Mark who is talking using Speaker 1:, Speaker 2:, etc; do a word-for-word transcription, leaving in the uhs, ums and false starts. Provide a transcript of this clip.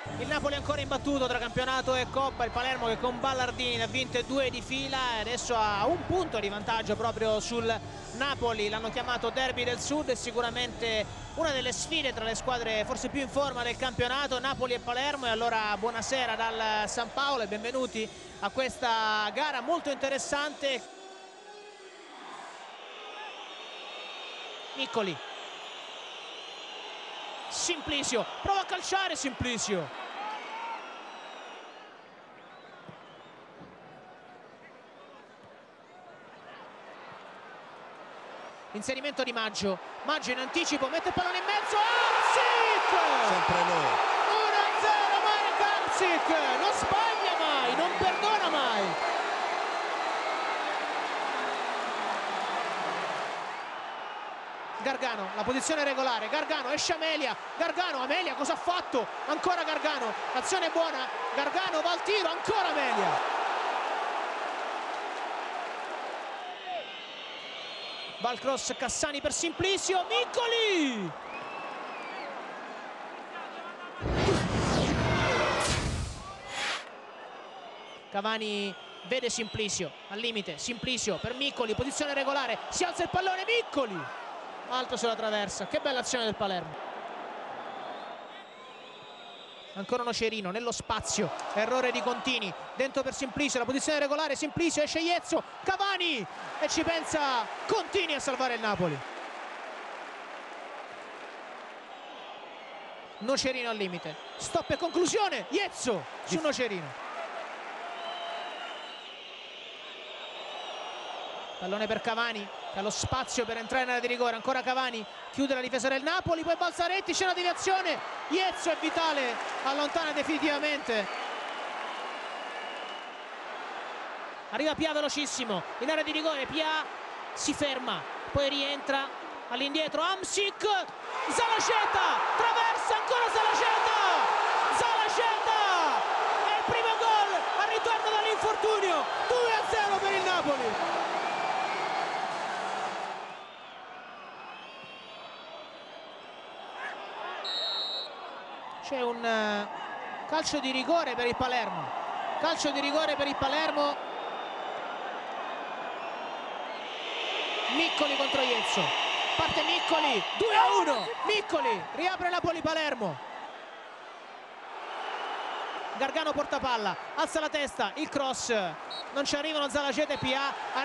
Speaker 1: Il Napoli è ancora imbattuto tra campionato e Coppa, il Palermo che con Ballardini ne ha vinte due di fila e adesso ha un punto di vantaggio proprio sul Napoli. L'hanno chiamato Derby del Sud, è sicuramente una delle sfide tra le squadre forse più in forma del campionato, Napoli e Palermo. E allora buonasera dal San Paolo e benvenuti a questa gara molto interessante. Miccoli, Simplicio, prova a calciare Simplicio. Inserimento di Maggio, Maggio in anticipo, mette il pallone in mezzo, Hamsik!
Speaker 2: Sempre noi.
Speaker 1: uno a zero Marek Hamsik, non sbaglia mai, non perdona mai. Gargano, la posizione regolare, Gargano, esce Amelia, Gargano, Amelia cosa ha fatto? Ancora Gargano, l'azione è buona, Gargano va al tiro, ancora Amelia. Va il cross, Cassani per Simplicio, Miccoli! Cavani vede Simplicio, al limite, Simplicio per Miccoli, posizione regolare, si alza il pallone, Miccoli! Alto sulla traversa, che bella azione del Palermo. Ancora Nocerino nello spazio, errore di Contini, dentro per Simplicio, la posizione regolare, Simplicio, esce Iezzo, Cavani e ci pensa Contini a salvare il Napoli. Nocerino al limite, stop e conclusione, Iezzo su Nocerino. Pallone per Cavani, che ha lo spazio per entrare nell'area di rigore, ancora Cavani, chiude la difesa del Napoli, poi Balzaretti, c'è una deviazione, Iezzo è vitale, allontana definitivamente. Arriva Pia velocissimo, in area di rigore, Pia si ferma, poi rientra all'indietro, Hamsik, Zalaceta, traversa ancora Zalaceta, Zalaceta, è il primo gol al ritorno dall'infortunio, due a zero per il Napoli. C'è un uh, calcio di rigore per il Palermo, calcio di rigore per il Palermo, Miccoli contro Iezzo, parte Miccoli, due a uno, Miccoli, riapre Napoli-Palermo, Gargano porta palla, alza la testa, il cross, non ci arrivano Zalaceta e Pia.